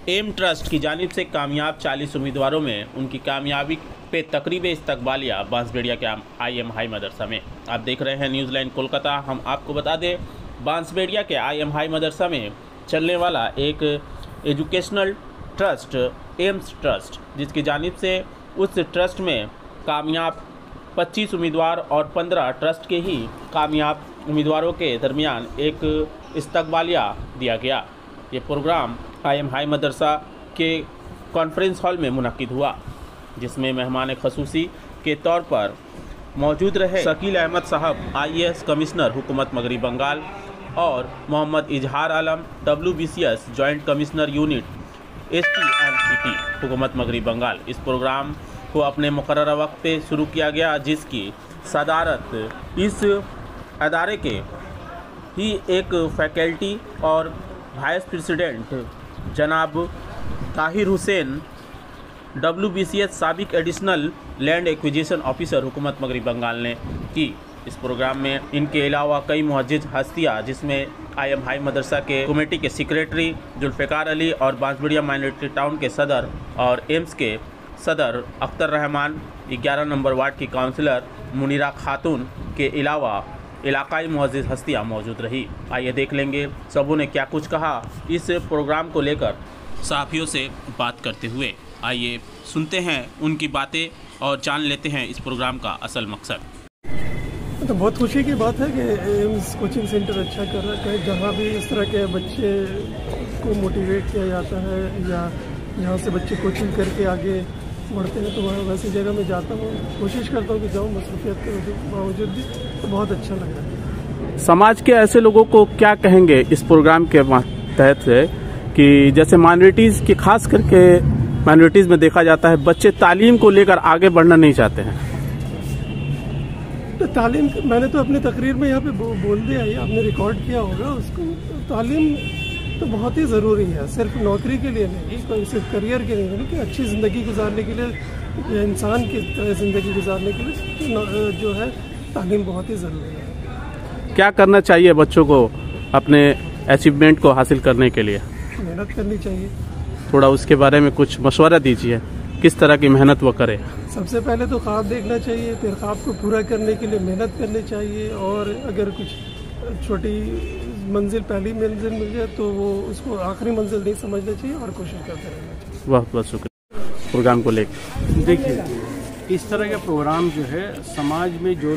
M trust की जानिब से कामयाब 40 उम्मीदवारों में उनकी कामयाबी पे तकरीब इस्तकबालिया बांसबेड़िया के IM हाई मदरसा में। आप देख रहे हैं न्यूज़ लाइन कोलकाता। हम आपको बता दें, बांसबेड़िया के IM हाई मदरसा में चलने वाला एक एजुकेशनल ट्रस्ट एम्स ट्रस्ट, जिसकी जानिब से उस ट्रस्ट में कामयाब 25 उम्मीदवार और 15 ट्रस्ट के ही कामयाब उम्मीदवारों के दरमियान एक इस्तकबालिया दिया गया। ये प्रोग्राम IM हाई मदरसा के कॉन्फ्रेंस हॉल में मुनक्किद हुआ, जिसमें मेहमान खसूसी के तौर पर मौजूद रहे शकील अहमद साहब, IAS कमिश्नर हुकूमत मगरबी बंगाल, और Mohammad Izhar Alam, WBCS joint commissioner unit ST&CT हुकूमत मगरबी बंगाल। इस प्रोग्राम को अपने मुकर्रर वक्त पे शुरू किया गया, जिसकी सदारत इस अदारे के ही एक फैकल्टी और वाइस प्रेसिडेंट जनाब ताहिर हुसैन, WBCS साबिक एडिशनल लैंड एक्विजिशन ऑफिसर हुकूमत मगरबी बंगाल ने की। इस प्रोग्राम में इनके अलावा कई मुअज्जिज हस्तियाँ, जिसमें IM हाई मदरसा के कमेटी के सेक्रेटरी जुल्फ़िकार अली और बांसबेड़िया माइनॉरिटी टाउन के सदर और एम्स के सदर अख्तर रहमान, 11 नंबर वार्ड की काउंसलर मुनीरा खातून के अलावा इलाकाई मुअज्जिज हस्तियाँ मौजूद रही। आइए देख लेंगे सबों ने क्या कुछ कहा इस प्रोग्राम को लेकर सहाफ़ियों से बात करते हुए। आइए सुनते हैं उनकी बातें और जान लेते हैं इस प्रोग्राम का असल मकसद। तो बहुत खुशी की बात है कि एम्स कोचिंग सेंटर अच्छा कर रहा है। जहाँ भी इस तरह के बच्चे को मोटिवेट किया जाता है या जहाँ से बच्चे कोचिंग करके आगे बढ़ते हैं, तो वहाँ वैसी जगह में जाता हूँ, कोशिश करता हूँ कि जाऊँ मसरूफियत के बावजूद भी, तो बहुत अच्छा लगा। समाज के ऐसे लोगों को क्या कहेंगे इस प्रोग्राम के तहत से कि जैसे माइनॉरिटीज़ की, खास करके माइनॉरिटीज़ में देखा जाता है बच्चे तालीम को लेकर आगे बढ़ना नहीं चाहते हैं। तो तालीम, मैंने तो अपनी तकरीर में यहाँ पे बोल दिया है, आपने रिकॉर्ड किया होगा उसको। तालीम तो बहुत ही ज़रूरी है, सिर्फ नौकरी के लिए नहीं, कोई सिर्फ करियर के लिए नहीं, कि अच्छी ज़िंदगी गुजारने के लिए या इंसान की तरह ज़िंदगी गुजारने के लिए जो है तालीम बहुत ही ज़रूरी है। क्या करना चाहिए बच्चों को अपने अचीवमेंट को हासिल करने के लिए? मेहनत करनी चाहिए। थोड़ा उसके बारे में कुछ मशवरा दीजिए, किस तरह की मेहनत वो करे? सबसे पहले तो ख्वाब देखना चाहिए, फिर ख्वाब को पूरा करने के लिए मेहनत करनी चाहिए, और अगर कुछ छोटी मंजिल, पहली मंजिल मिल जाए तो वो उसको आखिरी मंजिल नहीं समझना चाहिए और कोशिश करते रहना चाहिए। बहुत बहुत शुक्रिया प्रोग्राम को लेकर। देखिए, इस तरह का प्रोग्राम जो है, समाज में जो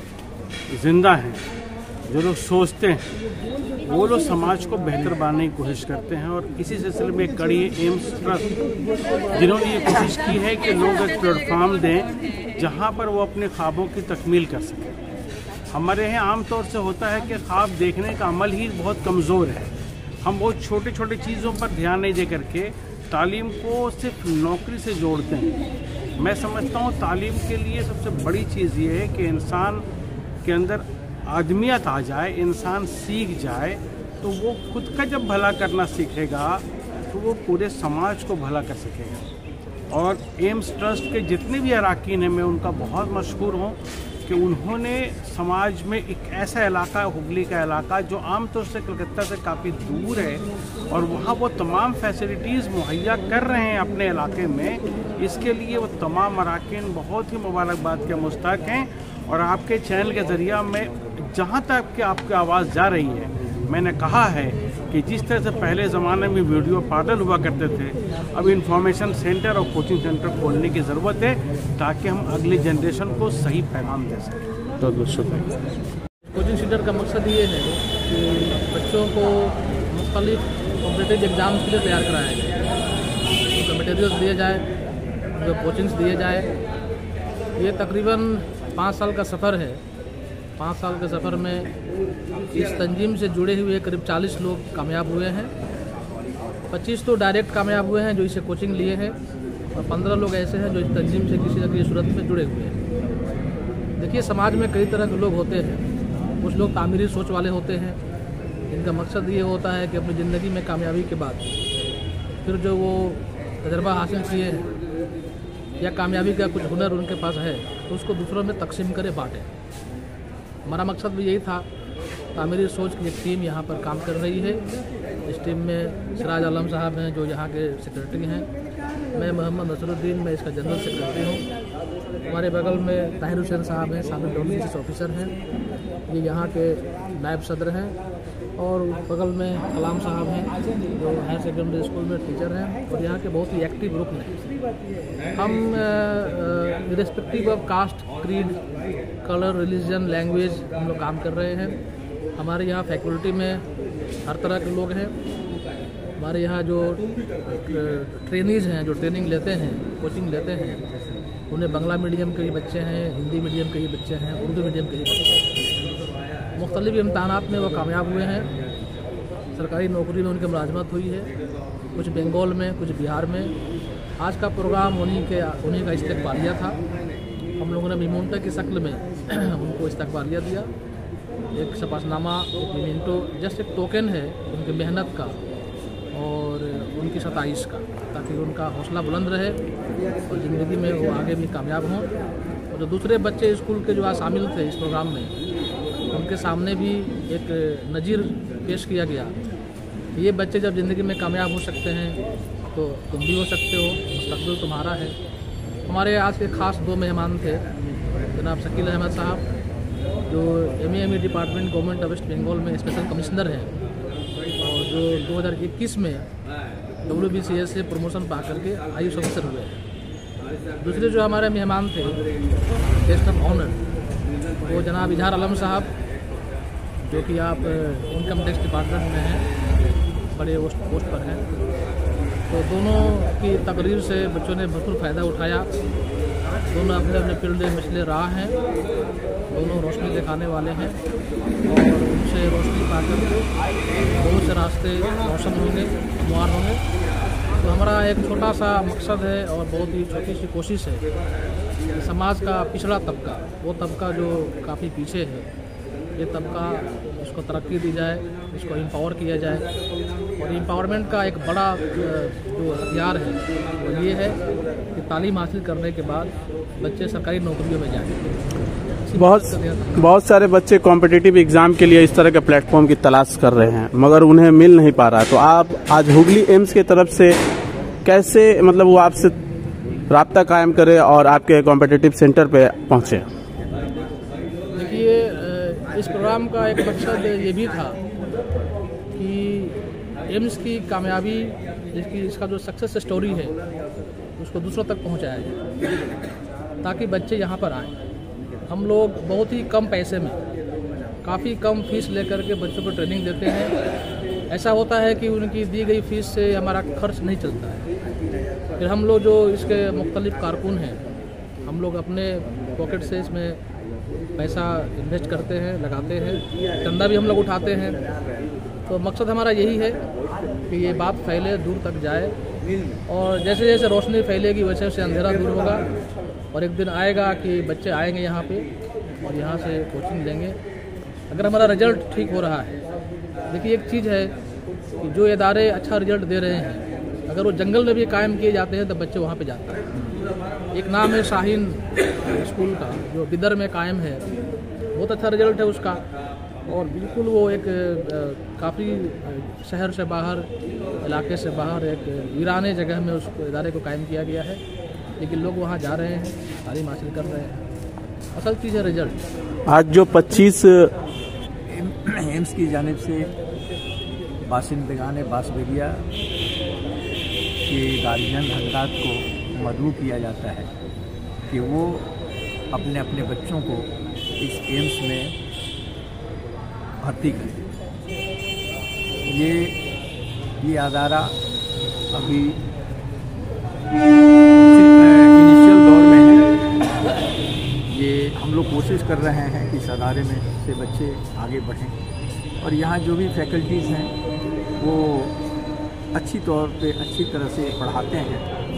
लोग जिंदा हैं, जो लोग सोचते हैं, वो लोग समाज को बेहतर बनाने की कोशिश करते हैं। और इसी सिलसिले में एक कड़ी एम्स ट्रस्ट, जिन्होंने ये कोशिश की है कि लोग एक प्लेटफॉर्म दें जहाँ पर वो अपने ख्वाबों की तकमील कर सकें। हमारे यहाँ आमतौर से होता है कि ख्वाब देखने का अमल ही बहुत कमज़ोर है। हम बहुत छोटे छोटे चीज़ों पर ध्यान नहीं दे करके तालीम को सिर्फ नौकरी से जोड़ते हैं। मैं समझता हूँ तालीम के लिए सबसे बड़ी चीज़ ये है कि इंसान के अंदर आदमियत आ जाए, इंसान सीख जाए, तो वो खुद का जब भला करना सीखेगा तो वो पूरे समाज को भला कर सकेगा। और एम्स ट्रस्ट के जितने भी अरकान हैं, मैं उनका बहुत मशहूर हूँ कि उन्होंने समाज में एक ऐसा इलाका, हुगली का इलाका, जो आमतौर से कलकत्ता से काफ़ी दूर है, और वहाँ वो तमाम फैसिलिटीज़ मुहैया कर रहे हैं अपने इलाके में। इसके लिए वो तमाम अरकान बहुत ही मुबारकबाद के मुस्तहक हैं। और आपके चैनल के ज़रिया में जहाँ तक कि आपकी आवाज़ जा रही है, मैंने कहा है कि जिस तरह से पहले ज़माने में वीडियो पार्लर हुआ करते थे, अब इंफॉर्मेशन सेंटर और कोचिंग सेंटर खोलने की ज़रूरत है, ताकि हम अगली जनरेशन को सही पैगाम दे सकें। बहुत बहुत शुक्रिया। कोचिंग सेंटर का मकसद ये है कि बच्चों को मुख्तलिफ कॉम्पिटिटिव एग्ज़ाम्स के लिए तैयार कराया जाए, उनको मटेरियल्स दिए जाए, उनको कोचिंग्स दिए जाए। ये तकरीबन 5 साल का सफ़र है। 5 साल के सफ़र में इस तंजीम से जुड़े हुए करीब 40 लोग कामयाब हुए हैं। 25 तो डायरेक्ट कामयाब हुए हैं जो इसे कोचिंग लिए हैं, और 15 लोग ऐसे हैं जो इस तंजीम से किसी न किसी सूरत में जुड़े हुए हैं। देखिए, समाज में कई तरह के लोग होते हैं। कुछ लोग तामीरी सोच वाले होते हैं, जिनका मकसद ये होता है कि अपनी ज़िंदगी में कामयाबी के बाद फिर जो वो तजर्बा हासिल किए या कामयाबी का कुछ हुनर उनके पास है, तो उसको दूसरों में तकसीम करे, बांटे। हमारा मकसद भी यही था। तामीरी सोच की एक टीम यहाँ पर काम कर रही है। इस टीम में सिराज आलम साहब हैं जो यहाँ के सेक्रेटरी हैं, मैं मोहम्मद नसरुद्दीन, मैं इसका जनरल सेक्रेटरी हूँ। हमारे बगल में ताहिर हुसैन साहब हैं, साबिक डोमिनिस ऑफिसर हैं, ये यहाँ के नायब सदर हैं। और बगल में कलाम साहब हैं जो हायर सेकेंडरी स्कूल में टीचर हैं और यहाँ के बहुत ही एक्टिव ग्रुप हैं। हम respective of caste, creed, colour, religion, language हम लोग काम कर रहे हैं। हमारे यहाँ फैकल्टी में हर तरह के लोग हैं। हमारे यहाँ जो ट्रेनीज़ हैं, जो ट्रेनिंग लेते हैं, कोचिंग लेते हैं, उन्हें बांग्ला मीडियम के ही बच्चे हैं, हिंदी मीडियम के ही बच्चे हैं, उर्दू मीडियम के ही बच्चे हैं। मुख्तलिफ इम्तहानात में वो कामयाब हुए हैं, सरकारी नौकरी में उनकी मुलाजमत हुई है, कुछ बंगाल में, कुछ बिहार में। आज का प्रोग्राम उन्हीं का इस्तकबालिया था। हम लोगों ने मीमोंटो की शक्ल में उनको इस्तकबालिया दिया, एक शपथनामा, एक मीमोंटो, जस्ट एक टोकन है उनकी मेहनत का और उनकी सताइश का, ताकि उनका हौसला बुलंद रहे और ज़िंदगी में वो आगे भी कामयाब हों। और जो दूसरे बच्चे स्कूल के जो आज शामिल थे इस प्रोग्राम में, उनके सामने भी एक नज़ीर पेश किया गया। ये बच्चे जब ज़िंदगी में कामयाब हो सकते हैं तो तुम भी हो सकते हो, मुस्तकबिल तुम्हारा है। हमारे आज के ख़ास दो मेहमान थे, जनाब शकील अहमद साहब जो ME department government of West Bengal में स्पेशल कमिश्नर हैं और जो 2021 में WBCS से प्रमोशन पा करके IAS ऑफिसर हुए हैं। दूसरे जो हमारे मेहमान थे गेस्ट ऑफ ऑनर, वो जनाब इजहार आलम साहब जो कि आप इनकम टैक्स डिपार्टमेंट में हैं, बड़े पोस्ट पर हैं। तो दोनों की तकरीर से बच्चों ने भरपूर फ़ायदा उठाया। दोनों अपने अपने फील्ड में मसले राह हैं, दोनों रोशनी दिखाने वाले हैं और उनसे रोशनी पाकर के बहुत से रास्ते रोशन होंगे, मुआर होंगे। तो हमारा एक छोटा सा मकसद है और बहुत ही छोटी सी कोशिश है कि समाज का पिछड़ा तबका, वो तबका जो काफ़ी पीछे है, ये तबका उसको तरक्की दी जाए, इसको एम्पावर किया जाए। और एम्पावरमेंट का एक बड़ा जो हथियार है वो ये है कि तालीम हासिल करने के बाद बच्चे सरकारी नौकरियों में जाएँ। बहुत सारे बच्चे कॉम्पिटिटिव एग्ज़ाम के लिए इस तरह के प्लेटफॉर्म की तलाश कर रहे हैं मगर उन्हें मिल नहीं पा रहा। तो आप आज हुगली एम्स की तरफ से कैसे मतलब वो आपसे राब्ता कायम करे और आपके कॉम्पिटिटिव सेंटर पे पहुँचे? देखिए, इस प्रोग्राम का एक मकसद ये भी था कि एम्स की कामयाबी, इसका जो सक्सेस स्टोरी है उसको दूसरों तक पहुंचाया जाए ताकि बच्चे यहाँ पर आएँ। हम लोग बहुत ही कम पैसे में, काफ़ी कम फीस लेकर के बच्चों को ट्रेनिंग देते हैं। ऐसा होता है कि उनकी दी गई फीस से हमारा खर्च नहीं चलता है। फिर हम लोग जो इसके मुख्तलिफ कारकुन हैं, हम लोग अपने पॉकेट से इसमें पैसा इन्वेस्ट करते हैं, लगाते हैं, चंदा भी हम लोग उठाते हैं। तो मकसद हमारा यही है कि ये बात फैले, दूर तक जाए और जैसे जैसे रोशनी फैलेगी वैसे वैसे अंधेरा दूर होगा और एक दिन आएगा कि बच्चे आएंगे यहाँ पे और यहाँ से कोचिंग लेंगे। अगर हमारा रिजल्ट ठीक हो रहा है, देखिए एक चीज़ है कि जो इदारे अच्छा रिजल्ट दे रहे हैं, अगर वो जंगल में भी कायम किए जाते हैं तो बच्चे वहाँ पे जाते हैं। एक नाम है शाहीन स्कूल का जो बिदर में कायम है, बहुत अच्छा रिजल्ट है उसका और बिल्कुल वो एक काफ़ी शहर से बाहर, इलाके से बाहर एक वीराने जगह में उस इदारे को कायम किया गया है, लेकिन लोग वहाँ जा रहे हैं, तालीम हासिल कर रहे हैं। असल चीज़ है रिजल्ट। आज जो 25 एम्स की जानिब से बासिंदगान बांसबेड़िया के गार्जियन हजरात को मदऊ किया जाता है कि वो अपने अपने बच्चों को इस एम्स में भर्ती करें। ये अदारा अभी इनिशियल दौर में है। ये हम लोग कोशिश कर रहे हैं कि इस अदारे में से बच्चे आगे बढ़ें और यहाँ जो भी फैकल्टीज़ हैं वो अच्छी तौर पे अच्छी तरह से पढ़ाते हैं।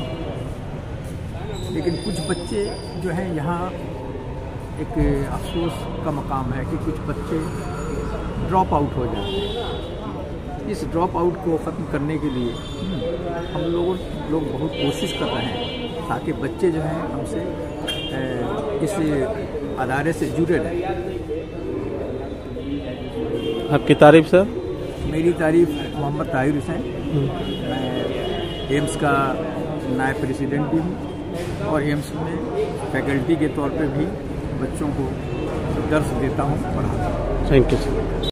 लेकिन कुछ बच्चे जो हैं यहाँ एक अफसोस का मकाम है कि कुछ बच्चे ड्रॉप आउट हो जाते हैं। इस ड्रॉप आउट को ख़त्म करने के लिए हम लोग बहुत कोशिश कर रहे हैं ताकि बच्चे जो हैं हमसे इस अदारे से जुड़े रहें। आपकी तारीफ सर? मेरी तारीफ मोहम्मद ताहिर हुसैन। मैं एम्स का नायब प्रेसिडेंट भी हूँ और एम्स में फैकल्टी के तौर पे भी बच्चों को दर्स देता हूँ, पढ़ाता हूँ। Thank you sir.